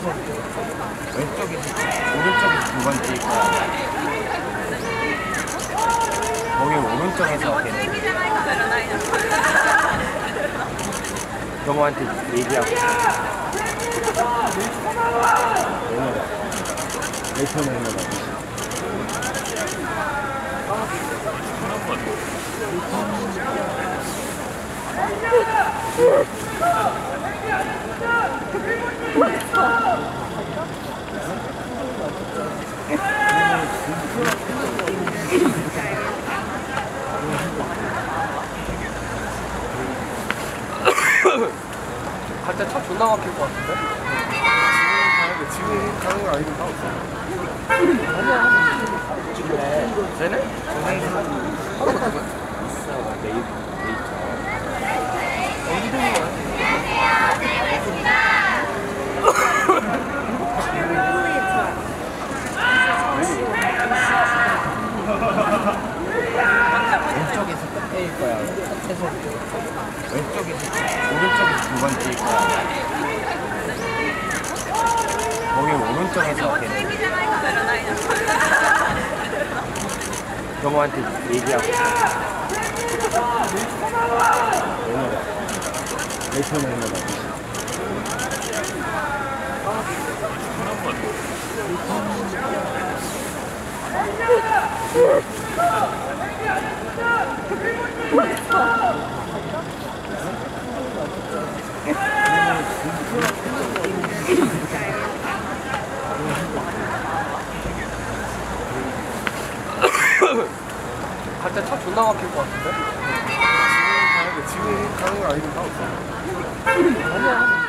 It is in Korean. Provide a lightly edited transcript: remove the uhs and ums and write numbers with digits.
왼쪽에서 오른쪽에서 두 번째 거야. 거기 오른쪽에서 경호한테 얘기하고 내 편에 있는 거 갈 때 차 존나 막힐 것 같은데? 지금 가는 거 아니면 다 없어. 쟤네? 하루 같은 거야? 있어. 내일 왼쪽에서 끝에일 거야. 끝에서 왼쪽에서 오른쪽에서 두 번째일 거야. 거기 오른쪽에서 경호한테 얘기하고 내 편에 있는 거 갈 때 차 존나 막힐 것 같은데? 지금 가는 거 아니면 다 없어.